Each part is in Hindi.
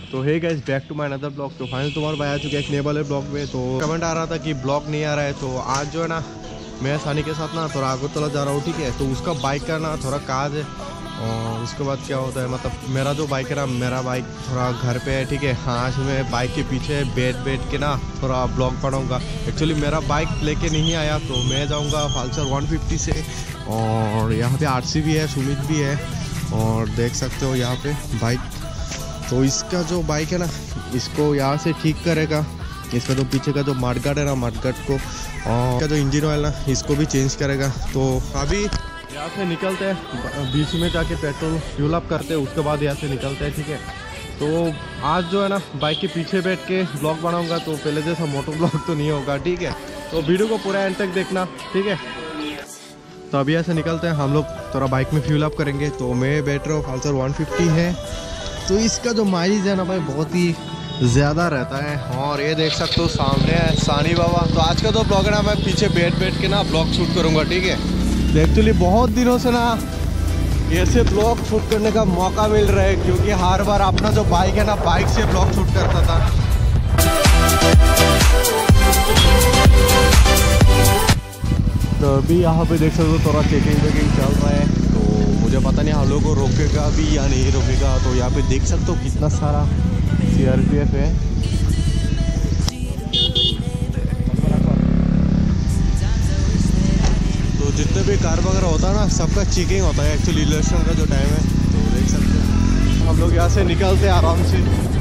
तो hey guys, back to my another blog. तो फाइनल तुम्हारा भाई आ चुके एक नए वाले ब्लॉग में। तो कमेंट आ रहा था कि ब्लॉग नहीं आ रहा है, तो आज जो है ना मैं सानी के साथ ना थोड़ा अगरतला जा रहा हूँ, ठीक है। तो उसका बाइक का ना थोड़ा काज है, और उसके बाद क्या होता है, मतलब मेरा जो बाइक है ना, मेरा बाइक थोड़ा घर पे है, ठीक है। आज मैं बाइक के पीछे बैठ के ना थोड़ा ब्लॉग बनाऊंगा। एक्चुअली मेरा बाइक लेके नहीं आया, तो मैं जाऊंगा पल्सर 150 से। और यहाँ पे RC भी है, सुमित भी है, और देख सकते हो यहाँ पे बाइक। तो इसका जो बाइक है ना, इसको यहाँ से ठीक करेगा। इसका जो पीछे का जो मडगार्ड है ना, मडगार्ड को, और का जो इंजन ऑयल ना, इसको भी चेंज करेगा। तो अभी यहाँ से निकलते हैं, बीच में जाके पेट्रोल फ्यूल अप करते हैं, उसके बाद यहाँ से निकलते हैं, ठीक है। तो आज जो है ना बाइक के पीछे बैठ के ब्लॉग बनाऊंगा, तो पहले जैसा मोटो ब्लॉग तो नहीं होगा, ठीक है। तो वीडियो को पूरा एंड तक देखना, ठीक है। तो अभी ऐसे निकलते हैं हम लोग, थोड़ा बाइक में फ्यूल अप करेंगे। तो मैं बैठ रहा हूँ, पल्सर 150 है। तो इसका जो माइलेज है ना भाई, बहुत ही ज़्यादा रहता है। और ये देख सकते हो सामने है सानी बाबा। तो आज का जो ब्लॉग है ना, मैं पीछे बैठ के ना ब्लॉग शूट करूँगा, ठीक है। तो एक्चुअली बहुत दिनों से ना ऐसे ब्लॉग शूट करने का मौका मिल रहा है, क्योंकि हर बार अपना जो बाइक है ना, बाइक से ब्लॉग शूट करता था। तो अभी यहाँ पे देख सकते हो थोड़ा चेकिंग चल रहा है। तो मुझे पता नहीं हम लोग को रोकेगा भी या नहीं रोकेगा। तो यहाँ पे देख सकते हो कितना सारा CRPF है। तो जितने भी कार वगैरह होता है ना, सबका चेकिंग होता है एक्चुअली इलेक्शन का जो टाइम है। तो देख सकते हो हम लोग यहाँ से निकलते हैं आराम से।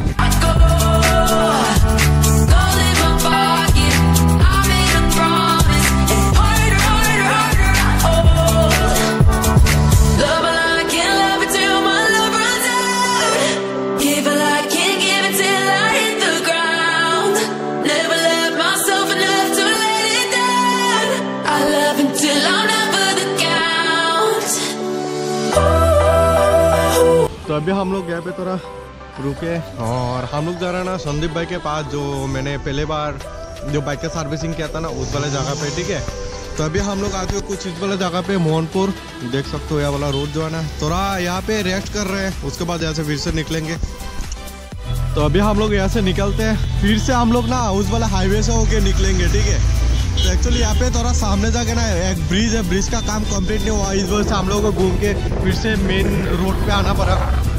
तो अभी हम लोग यहाँ पे थोड़ा रुके, और हम लोग जा रहे हैं ना संदीप भाई के पास, जो मैंने पहले बार जो बाइक का सर्विसिंग किया था ना, उस वाले जगह पे, ठीक है। तो अभी हम लोग आके कुछ इस वाले जगह पे मोहनपुर देख सकते हो, यह वाला रोड जो है ना, थोड़ा यहाँ पे रेस्ट कर रहे हैं। उसके बाद यहाँ से फिर से निकलेंगे। तो अभी हम लोग यहाँ से निकलते हैं, फिर से हम लोग ना उस वाला हाईवे से होके निकलेंगे, ठीक है। तो एक्चुअली यहाँ पे थोड़ा सामने जाके ना एक ब्रिज है, ब्रिज का काम कंप्लीट नहीं हुआ, इस वजह से हम लोगों को घूम के फिर से मेन रोड पे आना पड़ा।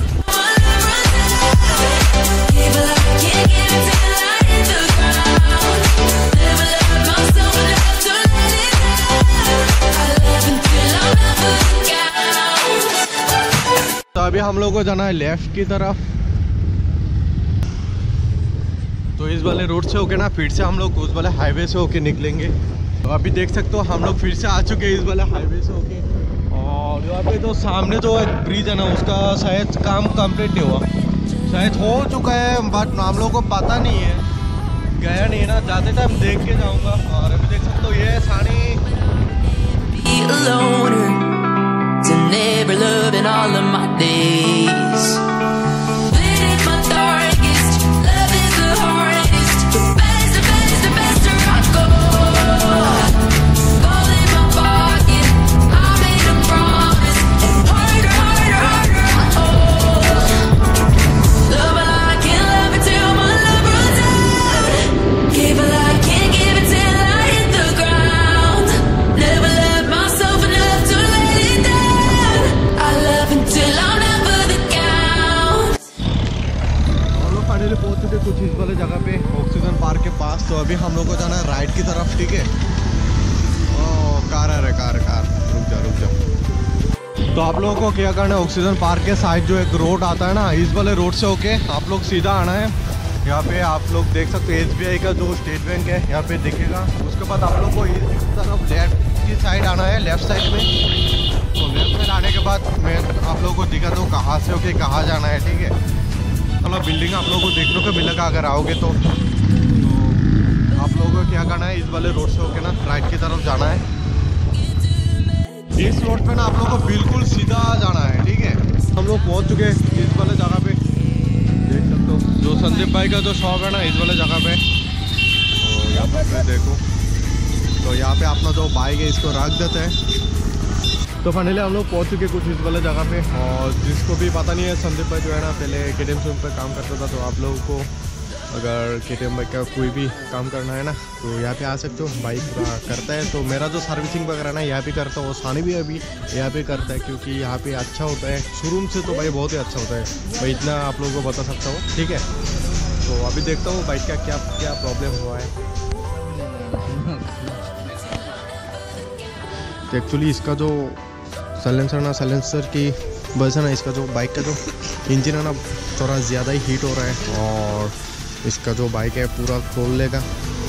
तो अभी हम लोग को जाना है लेफ्ट की तरफ। तो इस वाले रोड से होके ना फिर से हम लोग उस वाले हाईवे से होके निकलेंगे। तो अभी देख सकते हो हम लोग फिर से आ चुके हैं इस वाले हाईवे से होके। और यहाँ पे तो सामने जो एक ब्रिज है ना, उसका शायद काम कंप्लीट नहीं हुआ, शायद हो चुका है, बट हम लोग को पता नहीं है, गया नहीं है ना, जाते टाइम देख के जाऊँगा। और अभी देख सकते हो ये सानी कुछ इस वाले जगह पे ऑक्सीजन पार्क के पास। तो अभी हम लोग को जाना है राइट की तरफ, ठीक है। कार है, कार रुक जाओ। तो आप लोगों को क्या करना है, ऑक्सीजन पार्क के साइड जो एक रोड आता है ना, इस वाले रोड से होके आप लोग सीधा आना है। यहाँ पे आप लोग देख सकते हैं SBI का जो स्टेट बैंक है, यहाँ पे दिखेगा। उसके बाद आप लोग को इस तरफ लेफ्ट की साइड आना है, लेफ्ट साइड में। तो लेफ्ट साइड आने के बाद मैं आप लोगों को दिखा दूँ कहाँ से होके कहाँ जाना है, ठीक है। मतलब बिल्डिंग आप लोगों को देखने को मिलेगा अगर आओगे तो आप लोगों को क्या करना है, इस वाले रोड से होके ना राइट की तरफ जाना है। इस रोड पे ना आप लोगों को बिल्कुल सीधा जाना है, ठीक है। हम लोग पहुंच चुके हैं इस वाले जगह पे, देख सकते हो जो संदीप भाई का जो शॉप है ना, इस वाले जगह पे। तो यहाँ पे देखो, तो यहाँ पे अपना जो बाइक है इसको रख देते हैं। तो फाइनली हम लोग पहुंच चुके कुछ इस वाले जगह पे, और जिसको भी पता नहीं है, संदीप भाई जो है ना पहले KTM शोरूम पे काम करता था। तो आप लोगों को अगर KTM बाइक का कोई भी काम करना है ना तो यहाँ पे आ सकते हो, बाइक पूरा करता है। तो मेरा जो सर्विसिंग वगैरह ना यहाँ पे करता हूँ, सानी भी अभी यहाँ पे करता है, क्योंकि यहाँ पे अच्छा होता है शोरूम से। तो भाई बहुत ही अच्छा होता है भाई, इतना आप लोगों को बता सकता हूँ, ठीक है। तो अभी देखता हूँ बाइक का क्या क्या प्रॉब्लम हुआ है। तो एक्चुअली इसका जो साइलेंसर की वजह से ना इसका जो बाइक का जो इंजन है ना थोड़ा ज़्यादा ही हीट हो रहा है, और इसका जो बाइक है पूरा खोल लेगा।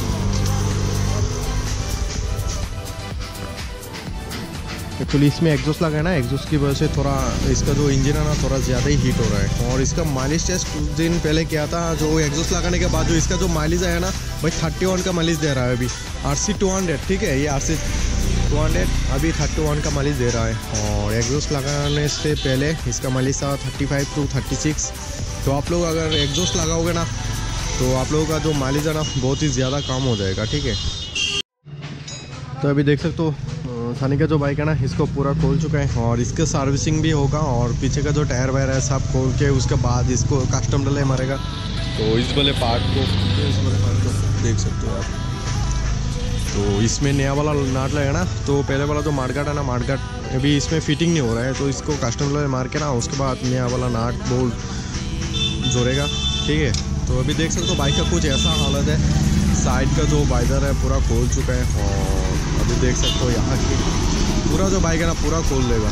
एक्चुअली इसमें एग्जॉस्ट लगा है ना, एग्जॉस्ट की वजह से थोड़ा इसका जो इंजन है ना थोड़ा ज़्यादा ही हीट हो रहा है। और इसका माइलेज टेस्ट कुछ दिन पहले किया था, जो एग्जॉस्ट लगाने के बाद जो इसका जो माइलेज है ना भाई 31 का माइलेज दे रहा है अभी। RC 200, ठीक है, ये RC 200 अभी 31 का माइलेज दे रहा है। और एग्जॉस्ट लगाने से पहले इसका माइलेज था 35 to 36। तो आप लोग अगर एग्जॉस्ट लगाओगे ना तो आप लोगों का जो माइलेज है ना बहुत ही ज़्यादा कम हो जाएगा, ठीक है। तो अभी देख सकते हो सानी का जो बाइक है ना इसको पूरा खोल चुका है, और इसका सर्विसिंग भी होगा, और पीछे का जो टायर वायर है सब खोल के उसके बाद इसको कस्टम डले मारेगा। तो इस वाले पार्ट को देख सकते हो आप। तो इसमें नया वाला नाट लगेगा ना, तो पहले वाला जो मार्गाट है ना, मार्गाट अभी इसमें फिटिंग नहीं हो रहा है, तो इसको कस्टम डले मार के ना उसके बाद नया वाला नाट बोल्ट जोड़ेगा, ठीक है। तो अभी देख सकते हो बाइक का कुछ ऐसा हालत है, साइड का जो वाइजर है पूरा खोल चुका है, और अभी देख सकते हो यहाँ की पूरा जो बाइक है ना पूरा खोल लेगा।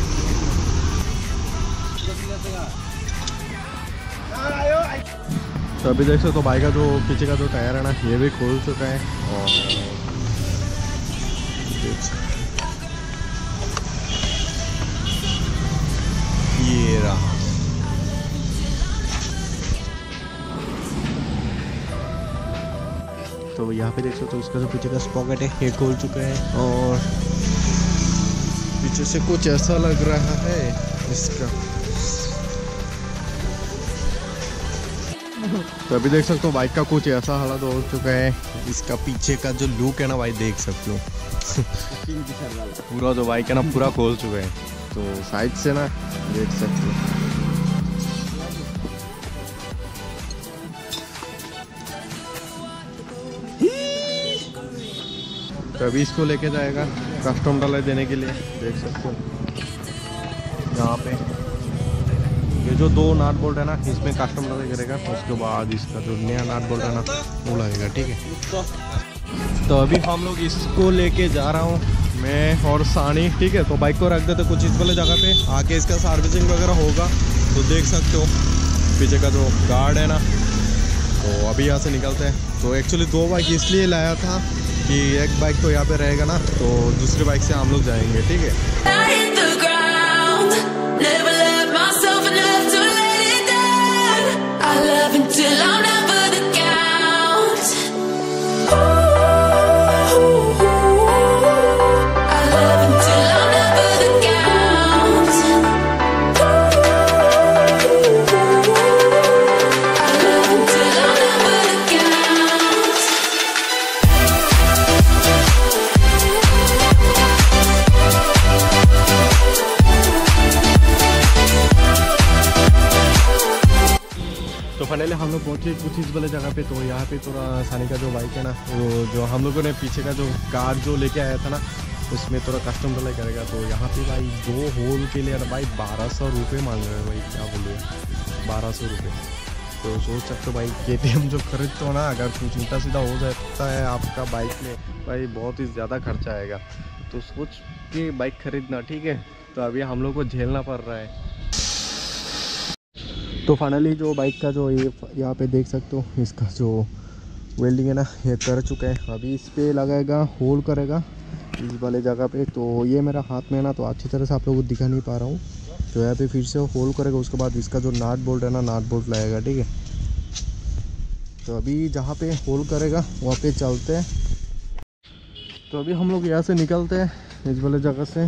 तो अभी देख सकते हो बाइक का जो पीछे का जो टायर है ना ये भी खोल चुका है, और देख सकते ये रहा। तो यहाँ पे देख सकते हो इसका जो पीछे का स्पॉकेट है ये खोल चुका है, और पीछे से कुछ ऐसा लग रहा है इसका। तो अभी देख सकते हो बाइक का कुछ ऐसा हालत हो चुका है, इसका पीछे का जो लुक है ना भाई देख सकते हो पूरा जो बाइक है ना पूरा खोल चुका है। तो साइड से ना देख सकते हो। तो अभी इसको लेके जाएगा कस्टम डाला देने के लिए, देख सकते हो यहाँ पे ये जो 2 नाट बोल्ट है ना इसमें कस्टम डाला करेगा, उसके बाद इसका जो नया नाट बोल्ट है ना वो लगेगा, ठीक है। तो अभी हम लोग इसको लेके जा रहा हूँ मैं और सानी, ठीक है। तो बाइक को रख देते कुछ इस वाले जगह पे, आके इसका सर्विसिंग वगैरह होगा। तो देख सकते हो पीछे का जो गार्ड है ना, तो अभी यहाँ से निकलते हैं। तो एक्चुअली 2 बाइक इसलिए लाया था कि एक बाइक तो यहाँ पे रहेगा ना, तो दूसरी बाइक से हम लोग जाएंगे, ठीक है। तो फाइनली हम लोग पहुँचे कुछ इस वाले जगह पे। तो यहाँ पे थोड़ा सानी का जो बाइक है ना वो जो हम लोगों ने पीछे का जो कार जो लेके आया था ना उसमें थोड़ा कस्टम डलाई करेगा। तो यहाँ पे भाई 2 होल के लिए भाई 1200 रुपये मांग रहे हैं भाई, क्या बोलिए 1200 रुपये। तो सोच सकते हो भाई KTM जो खरीदते हो ना, अगर कुछ उल्टा सीधा हो जाता है आपका बाइक में भाई बहुत ही ज़्यादा खर्चा आएगा। तो सोच के बाइक खरीदना, ठीक है। तो अभी हम लोग को झेलना पड़ रहा है। तो फाइनली जो बाइक का जो ये यहाँ पे देख सकते हो इसका जो वेल्डिंग है ना ये कर चुका है। अभी इस पे लगाएगा, होल करेगा इस वाले जगह पे। तो ये मेरा हाथ में है ना तो अच्छी तरह से आप लोगों को दिखा नहीं पा रहा हूँ। तो यहाँ पे फिर से होल करेगा, उसके बाद इसका जो नाट बोल्ट है ना नाट बोल्ट लगाएगा, ठीक है। तो अभी जहाँ पे होल करेगा वहाँ पे चलते हैं। तो अभी हम लोग यहाँ से निकलते हैं इस वाले जगह से।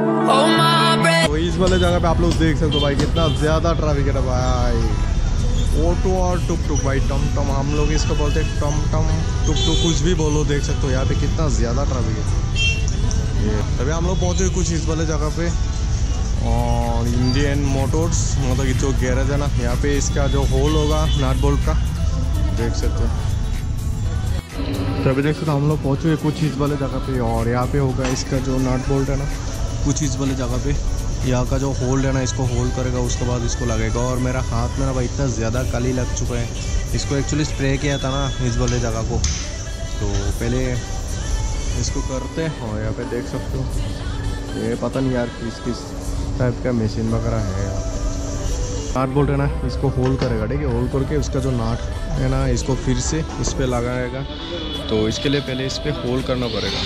तो इस वाले जगह पे आप लोग देख सकते हो भाई कितना ज़्यादा ट्रैफिक है भाई, ऑटो और टुक टुक भाई, टम टम हम लोग इसको बोलते हैं, टम टम टुक टुक कुछ भी बोलो। देख सकते हो यहाँ पे कितना ज़्यादा ट्रैफिक है। ये अभी हम लोग पहुँचे कुछ इस वाले जगह पे, और इंडियन मोटर्स मतलब कि जो गैरेज है ना, यहाँ पे इसका जो होल होगा नट बोल्ट का, देख सकते हो। तो अभी देख सकते हो हम लोग पहुँचे कुछ इस वाले जगह पे, और यहाँ पे होगा इसका जो नट बोल्ट है ना, कुछ इस वाले जगह पे यहाँ का जो होल्ड है ना, इसको होल्ड करेगा, उसके बाद इसको लगेगा। और मेरा हाथ में ना भाई इतना ज़्यादा काली लग चुका है, इसको एक्चुअली स्प्रे किया था ना इस वाले जगह को, तो पहले इसको करते हैं। और यहाँ पे देख सकते हो ये पता नहीं यार किस किस टाइप का मशीन वगैरह है यहाँ पे। नाट बोल्ट है ना, इसको होल्ड करेगा, ठीक है। होल्ड करके उसका जो नाट है ना, इसको फिर से इस पर लगाएगा, तो इसके लिए पहले इस पर होल्ड करना पड़ेगा।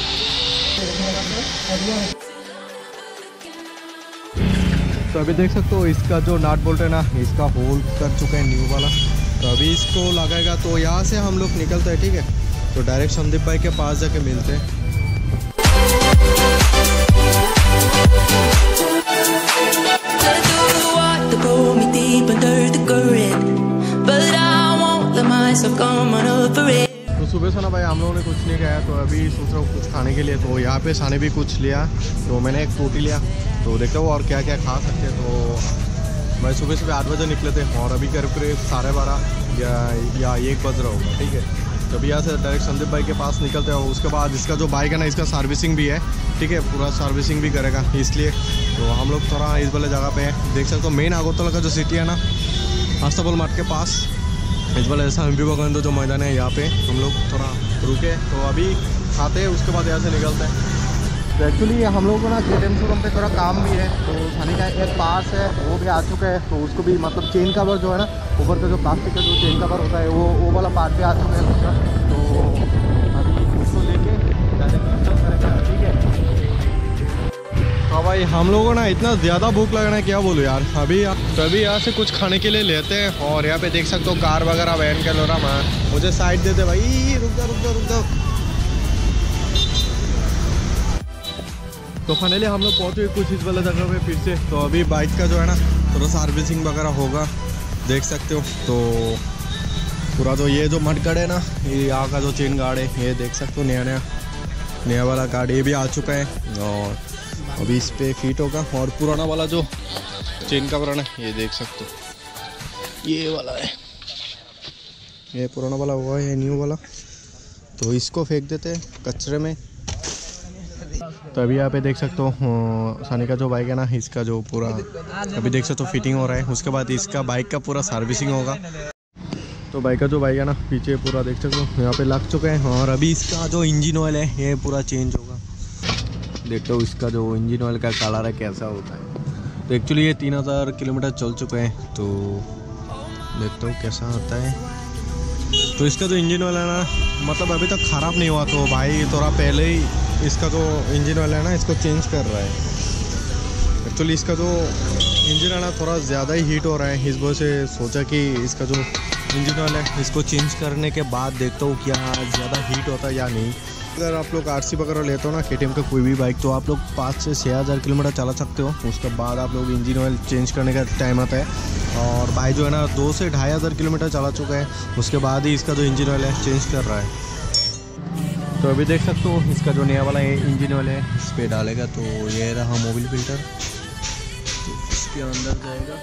तो अभी देख सकते हो इसका जो नट बोल्ट है ना, इसका होल्ड कर चुका है न्यू वाला, तो अभी इसको लगाएगा। तो यहाँ से हम लोग निकलते हैं, ठीक है। तो डायरेक्ट संदीप भाई के पास जाके मिलते हैं। तो सुबह से ना भाई हम लोगों ने कुछ नहीं खाया, तो अभी सोच रहा हूँ कुछ खाने के लिए। तो यहाँ पे साने भी कुछ लिया, तो मैंने एक रोटी लिया, तो देखता हूँ और क्या क्या खा सकते हैं। तो भाई सुबह 8 बजे निकले थे, और अभी करीब 12:30 या 1 बज रहा होगा, ठीक है। तो अभी यहाँ से डायरेक्ट संदीप भाई के पास निकलते हैं। उसके बाद इसका जो बाइक है ना, इसका सर्विसिंग भी है, ठीक है, पूरा सर्विसिंग भी करेगा, इसलिए तो हम लोग थोड़ा इस वाले जगह पे है। देख सकते हो मेन अगरतला का जो सिटी है ना, हस्तबल मार्ट के पास इस वाले एमपी बगंदो जो मैदान है, यहाँ पे हम लोग थोड़ा रुके, तो अभी खाते हैं, उसके बाद यहाँ से निकलते हैं। तो एक्चुअली हम लोगों को ना KTM शोरूम पे थोड़ा काम भी है, तो थाने का एक पास है वो भी आ चुका है, तो उसको भी मतलब चेन कवर जो है ना, ऊपर का जो प्लास्टिक का जो चेन कवर होता है, वो वाला पार्ट भी आ चुका है उसका। तो अभी उसको लेके करेगा, ठीक है। हाँ भाई हम लोगों को ना इतना ज़्यादा भूख लग रहा है, क्या बोलूँ यार। अभी यहाँ से कुछ खाने के लिए लेते हैं। और यहाँ पे देख सकते हो कार वगैरह वैन के लोरा मैं मुझे साइड देते भाई, रुक जा। तो फाइनली हम लोग पहुँचे कुछ इस वाले जगह पे फिर से। तो अभी बाइक का जो है ना थोड़ा सर्विसिंग वगैरह होगा, देख सकते हो। तो पूरा जो ये जो मटगड़ है ना, ये यहाँ का जो चेन गार्ड है, ये देख सकते हो नया वाला गार्ड ये भी आ चुका है, और अभी इस पर फिट होगा। और पुराना वाला जो चेन कवर है ना, ये देख सकते हो ये वाला है, ये पुराना वाला हुआ है, न्यू वाला। तो इसको फेंक देते हैं कचरे में। तो अभी यहाँ पे देख सकते हो सानी का जो बाइक है ना, इसका जो पूरा अभी देख सकते हो फिटिंग हो रहा है। उसके बाद इसका बाइक का पूरा सर्विसिंग होगा। तो बाइक का जो बाइक है ना, पीछे पूरा देख सकते हो यहाँ पे लग चुका है। और अभी इसका जो इंजन ऑयल है ये पूरा चेंज होगा। देखते हो इसका जो इंजन ऑयल का कलर है कैसा होता है। तो एक्चुअली ये 3000 किलोमीटर चल चुका है, तो देखते हो कैसा आता है। तो इसका जो इंजन ऑयल है ना, मतलब अभी तक ख़राब नहीं हुआ, तो भाई थोड़ा पहले ही इसका जो इंजन ऑयल है ना, इसको चेंज कर रहा है। एक्चुअली इसका जो इंजन है ना थोड़ा ज़्यादा ही हीट हो रहा है, इस वजह से सोचा कि इसका जो इंजन ऑयल है इसको चेंज करने के बाद देखता हूँ क्या ज़्यादा हीट होता है या नहीं। अगर आप लोग RC वगैरह लेते हो ना KTM का कोई भी बाइक, तो आप लोग 5 से 6000 किलोमीटर चला सकते हो। उसके बाद आप लोग इंजन ऑयल चेंज करने का टाइम आता है। और भाई जो है ना 2 से 2500 किलोमीटर चला चुका है, उसके बाद ही इसका जो इंजन ऑयल है चेंज कर रहा है। तो अभी देख सकते हो इसका जो नया वाला इंजन ऑयल है इस पर डालेगा, तो ये रहा मोबिल फिल्टर, तो इसके अंदर जाएगा।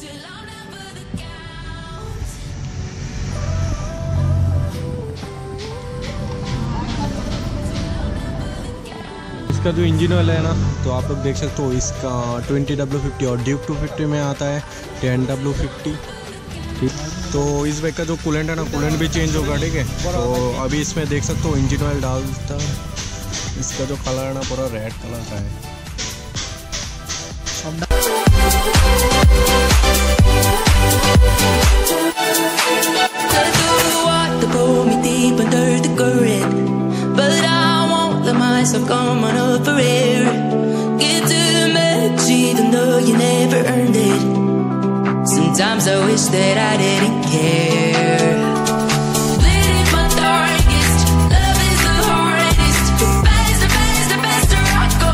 इसका जो इंजन ऑयल है ना, तो आप लोग देख सकते हो इसका 20W50 और ड्यूक 250 में आता है 10W50। ठीक, तो इस बाइक का जो कूलेंट है ना, कूलेंट भी चेंज होगा, ठीक है। तो अभी इसमें देख सकते हो इंजन ऑयल डालता, इसका जो कलर है ना पूरा रेड कलर का है। Come on up for air. Get too much even though you never earned it. Sometimes I wish that I didn't care. Living my darkest, love is the hardest. The faster I go.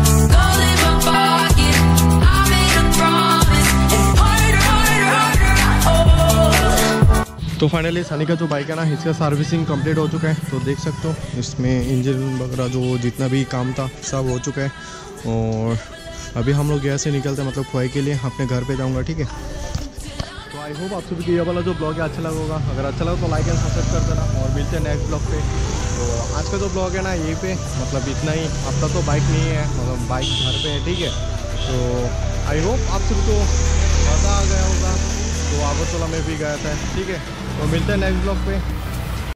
Gold in my pocket, I made a promise. And harder I तो फाइनली सनी का जो बाइक है ना, इसका सर्विसिंग कंप्लीट हो चुका है। तो देख सकते हो इसमें इंजन वगैरह जो जितना भी काम था सब हो चुका है। और अभी हम लोग यहाँ से निकलते हैं, मतलब खोए के लिए अपने घर पे जाऊँगा, ठीक है। तो आई होप आप सभी को ये वाला जो ब्लॉग है अच्छा लगा होगा। अगर अच्छा लगा तो लाइक एंड सब्सक्राइब कर देना और मिलते हैं नेक्स्ट ब्लॉग पे। तो आज का जो ब्लॉग है ना यहीं पे, मतलब इतना ही। अब तक तो बाइक नहीं है, मतलब बाइक घर पे है, ठीक है। तो आई होप आप सभी को मज़ा आ गया होगा। तो आगरतला में भी गया था, ठीक है। तो मिलते हैं नेक्स्ट ब्लॉग पे।